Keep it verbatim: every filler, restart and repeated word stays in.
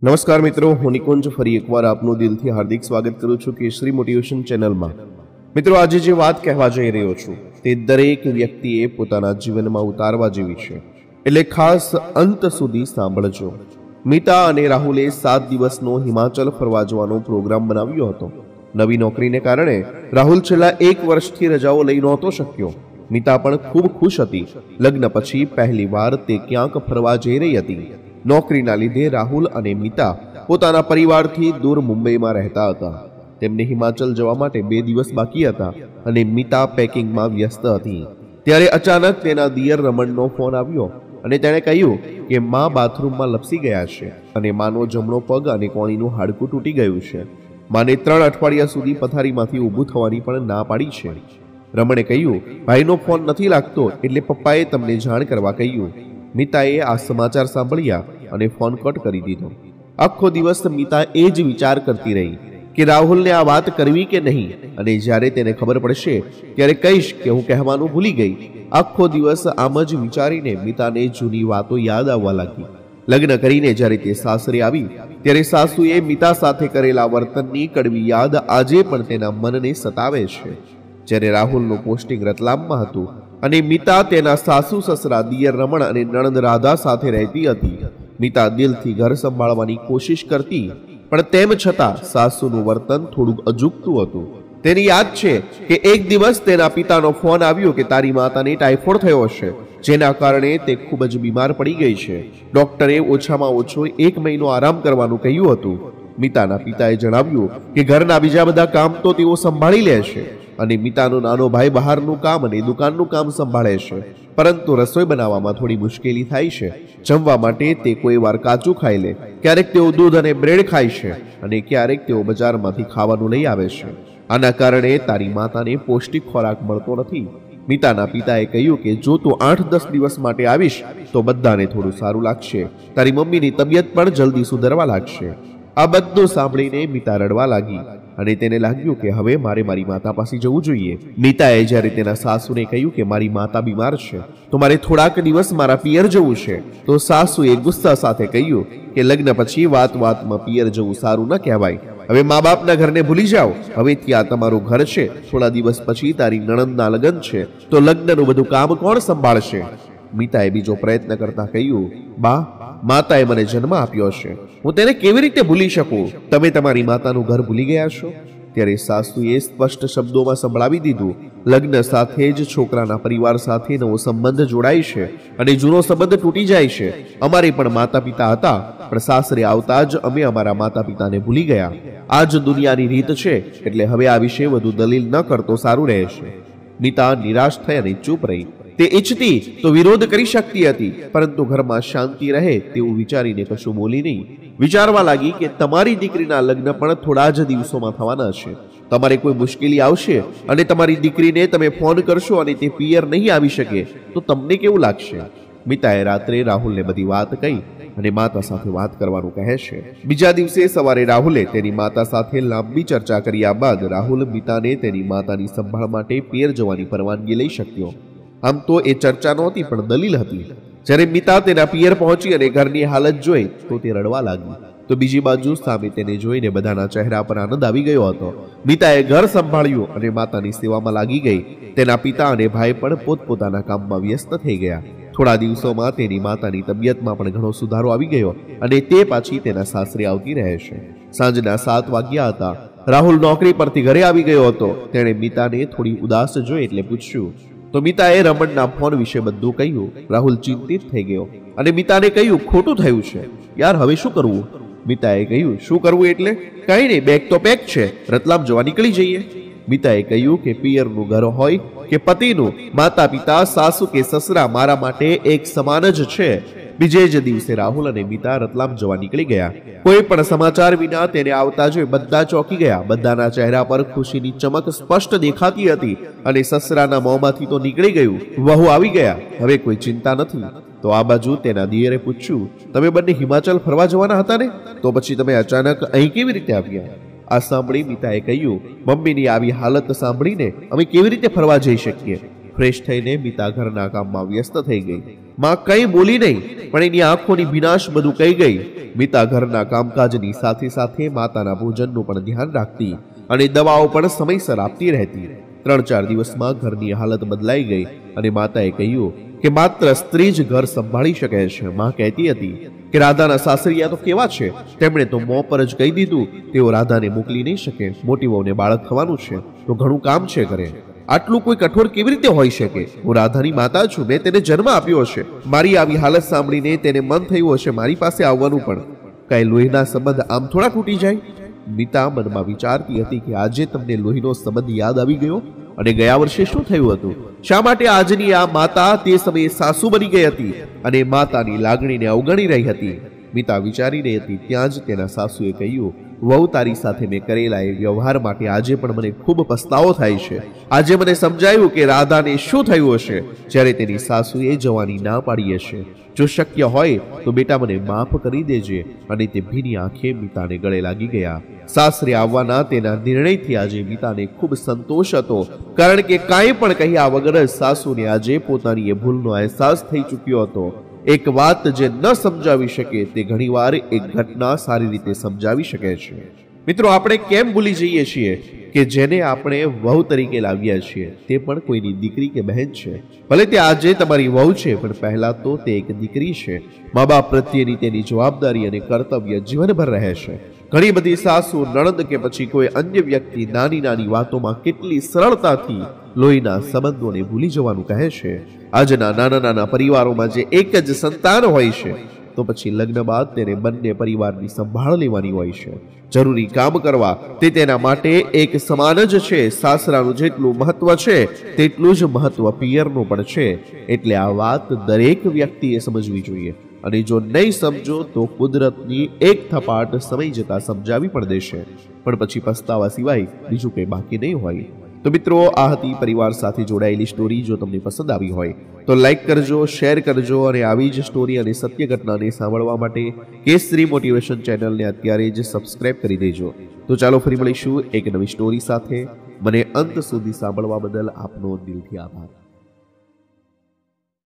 नमस्कार मित्रों, हूँ निकुंज फरी एक बार आपનું દિલથી હાર્દિક સ્વાગત કરું છું કેસરી મોટિવેશન ચેનલમાં। મિત્રો, આજે જે વાત કહેવા જઈ રહ્યો છું તે દરેક વ્યક્તિએ પોતાના જીવનમાં ઉતારવા જેવી છે, એટલે ખાસ અંત સુધી સાંભળજો। મિતા અને રાહુલે સાત દિવસનો હિમાચલ ફરવા જવાનો પ્રોગ્રામ બનાવ્યો હતો। નવી નોકરીને કારણે રાહુલ છેલ્લા એક વર્ષથી રજાઓ લઈ નહોતો શક્યો। મિતા પણ ખૂબ ખુશ હતી। લગ્ન પછી પહેલીવાર તે ક્યાંક ફરવા જઈ રહી હતી। નોકરીના લીધે રાહુલ અને મિતા પોતાના પરિવારથી દૂર મુંબઈમાં રહેતા હતા। તેમને હિમાચલ જવા માટે બે દિવસ બાકી હતા અને મિતા પેકિંગમાં વ્યસ્ત હતી। ત્યારે અચાનક તેના દિયર રમણનો ફોન આવ્યો અને તેણે કહ્યું કે માં બાથરૂમમાં લપસી ગયા છે અને માનો જમણો પગ અને કોણીનું હાડકું તૂટી ગયું છે। માને ત્રણ અઠવાડિયા સુધી પથારીમાંથી ઊભું થવાની પણ ના પાડી છે। રમણે કહ્યું, ભાઈનો ફોન નથી લાગતો એટલે પપ્પાએ તમને જાણ કરવા કહ્યું। મિતાએ આ સમાચાર સાંભળ્યા અને ફોન કટ કરી દીધો। આખો દિવસ મિતા એ જ વિચાર કરતી રહી કે રાહુલને આ વાત કરવી કે નહીં, અને જ્યારે તેને ખબર પડશે ત્યારે કહીશ કે હું કહેવાનું ભૂલી ગઈ। આખો દિવસ આમ જ વિચારીને મિતાને જૂની વાતો યાદ આવવા લાગી। લગ્ન કરીને જ્યારે તે સાસરે આવી ત્યારે સાસુએ મિતા સાથે કરેલા વર્તનની કડવી યાદ આજે પણ તેના મનને સતાવે છે। જ્યારે રાહુલનું પોસ્ટિંગ રતલામમાં હતું અને મિતા તેના સાસુ સસરા દિયર રમણ અને નણંદ રાધા સાથે રહેતી હતી। મિતા દિલથી ઘર સંભાળવાની કોશિશ કરતી, પણ તેમ છતાં સાસુનું વર્તન થોડુંક અજુગતું હતું। તેની યાદ છે કે એક દિવસ તેના પિતાનો ફોન આવ્યો કે તારી માતાને ટાઇફોઇડ થયો છે, જેના કારણે તે ખૂબ જ બીમાર પડી ગઈ છે। ડોક્ટરે ઓછામાં ઓછો એક મહિનો આરામ કરવાનું કહ્યું હતું। મિતાના પિતાએ જણાવ્યું કે ઘરના બીજા બધા કામ તો તેઓ સંભાળી લે છે અને મિતાનો નાનો ભાઈ બહારનું કામ અને દુકાનનું કામ સંભાળે છે, પરંતુ રસોઈ બનાવવામાં થોડી મુશ્કેલી થાય છે। જમવા માટે તે કોઈ વાર કાચું ખાઈ લે, ક્યારેક તેઓ દૂધ અને બ્રેડ ખાય છે અને ક્યારેક તેઓ બજારમાંથી ખાવાનું લઈ આવે છે। આના કારણે તારી માતાને પૌષ્ટિક ખોરાક મળતો નથી। મિતાના પિતાએ કહ્યું કે જો તું આઠ દસ દિવસ માટે આવીશ તો બધાને થોડું સારું લાગશે, તારી મમ્મીની તબિયત પણ જલ્દી સુધરવા લાગશે। આ બધું સાંભળીને મિતા રડવા લાગી અને તેને લાગ્યું કે હવે મારે મારી માતા પાસે જવું જોઈએ। મિતાએ જ્યારે તેના સાસુને કહ્યું કે મારી માતા બીમાર છે તો મારે થોડાક દિવસ મારા પિયર જવું છે, તો સાસુએ ગુસ્સા સાથે કહ્યું કે લગ્ન પછી વાત વાતમાં પિયર જવું સારું ન કહેવાય। હવે મા બાપના ઘરને ભૂલી જાઓ, હવે ત્યાં તમારું ઘર છે। થોડા દિવસ પછી તારી નણંદના લગ્ન છે તો લગ્નનું બધું કામ કોણ સંભાળશે? મિતાએ બીજો પ્રયત્ન કરતા કહ્યું, બા, માતાએ મને જન્મ આપ્યો છે, હું તેને કેવી રીતે ભૂલી શકું? તમે તમારી માતાનું ઘર ભૂલી ગયા છો? ત્યારે સાસુએ સ્પષ્ટ શબ્દોમાં સંભળાવી દીધું, લગ્ન સાથે જ છોકરાના પરિવાર સાથે નવો સંબંધ જોડાય છે અને જૂનો સંબંધ તૂટી જાય છે। અમારે પણ માતા પિતા હતા, પણ સાસરે આવતા જ અમે અમારા માતા પિતાને ભૂલી ગયા। આ જ દુનિયાની રીત છે, એટલે હવે આ વિશે વધુ દલીલ ન કરતો સારું રહેશે। મિતા નિરાશ થઈ અને ચૂપ રહી। તે ઈચ્છતી તો વિરોધ કરી શકતી હતી, પરંતુ ઘરમાં શાંતિ રહે તેવું વિચારીને કશું બોલી નહીં। વિચારવા લાગી કે તમારી દીકરીના લગ્ન પણ થોડા જ દિવસોમાં થવાના છે। તમારે કોઈ મુશ્કેલી આવશે અને તમારી દીકરીને તમે ફોન કરશો અને તે પિયર નહીં આવી શકે તો તમને કેવું લાગશે? મિતાએ રાત્રે રાહુલને બધી વાત કહી અને માતા સાથે વાત કરવાનું કહે છે। બીજા દિવસે સવારે રાહુલે તેની માતા સાથે લાંબી ચર્ચા કર્યા બાદ રાહુલ મિતાને તેની માતાની સંભાળ માટે પિયર જવાની પરવાનગી લઈ શક્યો। આમ તો એ ચર્ચા નહોતી પણ દલીલ હતી। જ્યારે મિતા તેના પિયર પહોંચી અને ઘરની હાલત જોઈ તો તે રડવા લાગી, તો બીજી બાજુ સામે તેને જોઈને બધાના ચહેરા પર આનંદ આવી ગયો હતો। મિતાએ ઘર સંભાળ્યું અને માતાની સેવામાં લાગી ગઈ। તેના પિતા અને ભાઈ પણ પોતપોતાના કામમાં વ્યસ્ત થઈ ગયા। થોડા દિવસોમાં તેની માતાની તબિયતમાં પણ ઘણો સુધારો આવી ગયો અને તે પાછી તેના સાસરે આવતી રહે છે। સાંજના સાત વાગ્યા હતા। રાહુલ નોકરી પરથી ઘરે આવી ગયો હતો। તેણે મિતાને થોડી ઉદાસ જોઈ એટલે પૂછ્યું, તો મિતાએ રમણના ફોન વિશે બધું કહ્યું। રાહુલ ચિંતિત થઈ ગયો અને મિતાને કહ્યું, ખોટું થયું છે યાર, હવે શું કરવું? મિતાએ કહ્યું, શું કરવું એટલે? કઈ નહીં, બેગ તો પેક છે, રતલામ જવા નીકળી જઈએ। મિતાએ કહ્યું કે પિયરનું ઘર હોય કે પતિનું, માતા પિતા સાસુ કે સસરા મારા માટે એક સમાન જ છે। બીજે જ દિવસે રાહુલ અને મિતા રતલામ જવા નીકળી ગયા। કોઈ પણ સમાચાર વિના તેને આવતા જોઈ બધા ચોંકી ગયા। બધાના ચહેરા પર ખુશીની ચમક સ્પષ્ટ દેખાતી હતી અને સસરાના મોંમાંથી તો નીકળી ગયું, વહુ આવી ગયા, હવે કોઈ ચિંતા નથી। તો આ બાજુ તેના દિયરે પૂછ્યું, તમે બંને હિમાચલ ફરવા જવાના હતા ને, તો પછી તમે અચાનક અહીં કેવી રીતે આવ્યા? આ સાંભળી મિતાએ કહ્યું, મમ્મીની આવી હાલત સાંભળીને અમે કેવી રીતે ફરવા જઈ શકીએ? ફ્રેશ થઈને મિતા ઘરના કામમાં વ્યસ્ત થઈ ગઈ। માં કંઈ બોલી નહીં, પણ એની આંખોની ભીનાશ બધું કહી ગઈ. મીતા ઘરના કામકાજની સાથે સાથે માતાના ભોજનનું પણ ધ્યાન રાખતી અને દવાઓ પણ સમયસર આપતી રહેતી. ત્રણ ચાર દિવસમાં ઘરની હાલત બદલાઈ ગઈ અને માતાએ કહ્યું કે માત્ર સ્ત્રી જ ઘર સંભાળી શકે છે. માં કહેતી હતી કે રાધાના સાસરિયા તો કેવા છે, તેમણે તો મોં પર જ કહી દીધું તેઓ રાધાને મોકલી નહીં શકે. મોટી વહુને બાળક થવાનું છે તો ઘણું કામ છે કરે. આટલું કોઈ કઠોર કેવી રીતે હોઈ શકે? હું રાધાની માતા છું, મેં તેને જન્મ આપ્યો છે. મારી આવી હાલત સાંભળીને તેને મન થયું હશે મારી પાસે આવવાનું, પણ કઈ લોહીના સંબંધ આમ થોડા તૂટી જાય? મીતા મનમાં વિચારતી હતી કે આજે તમને લોહીનો સંબંધ યાદ આવી ગયો, અને ગયા વર્ષે શું થયું હતું? શા માટે આજની આ માતા તે સમયે સાસુ બની ગઈ હતી અને માતાની લાગણીને અવગણી રહી હતી? મીતા વિચારી રહી હતી ત્યાં જ તેના સાસુએ કહ્યું, વહુ તારી સાથે મેં કરેલા એ વ્યવહાર માટે આજે પણ મને ખૂબ પસ્તાવો થાય છે. આજે મને સમજાયું કે રાધાને શું થયું હશે જ્યારે તેની સાસુએ જવાની ના પાડી હશે. જો શક્ય હોય તો બેટા મને માફ કરી દેજે. અને તે ભીની આંખે મીતાને ગળે લાગી ગયા. સાસરે આવવાના તેના નિર્ણયથી આજે મીતાને ખૂબ સંતોષ હતો, કારણ કે કાંઈ પણ કહ્યા વગર જ સાસુને આજે પોતાની એ ભૂલનો અહેસાસ થઈ ચૂક્યો હતો. એક વાત જે ન સમજાવી શકે તે ઘણીવાર એક ઘટના સારી રીતે સમજાવી શકે છે. મિત્રો, આપણે કેમ ભૂલી જઈએ છીએ કે જેને આપણે વહુ તરીકે લાવ્યા છીએ તે પણ કોઈની દીકરી કે બહેન છે. ભલે તે આજે તમારી વહુ છે, પણ પહેલા તો તે એક દીકરી છે. મા બાપ પ્રત્યેની તેની જવાબદારી અને કર્તવ્ય જીવનભર રહે છે. ઘણી બધી સાસુ, નણંદ કે પછી કોઈ અન્ય વ્યક્તિ નાની નાની વાતોમાં કેટલી સરળતાથી લોહીના સંબંધોને ભૂલી જવાનું કહે છે. આજના નાના નાના પરિવારોમાં જે એક જ સંતાન હોય છે તો પછી લગ્ન બાદ તેને બંને પરિવારની સંભાળ લેવાની હોય છે. જરૂરી કામ કરવા તે તેના માટે એક સમાન જ છે. સાસરાનું જેટલું મહત્વ છે તેટલું જ મહત્વ પિયરનું પણ છે. એટલે આ વાત દરેક વ્યક્તિએ સમજવી જોઈએ, અને જો નહીં સમજો તો કુદરતની એક થપાટ સમય જતા સમજાવી પણ દેશે, પણ પછી પસ્તાવા સિવાય બીજું કંઈ બાકી નહીં હોય. તો મિત્રો, આ હતી પરિવાર સાથે જોડાયેલી સ્ટોરી. જો તમને પસંદ આવી હોય તો લાઈક કરજો, શેર કરજો, અને આવી જ સ્ટોરી અને સત્ય ઘટનાને સાંભળવા માટે કેસરી મોટિવેશન ચેનલને અત્યારે જ સબસ્ક્રાઇબ કરી દેજો. તો ચાલો ફરી મળીશું એક નવી સ્ટોરી સાથે. મને અંત સુધી સાંભળવા બદલ આપનો દિલથી આભાર.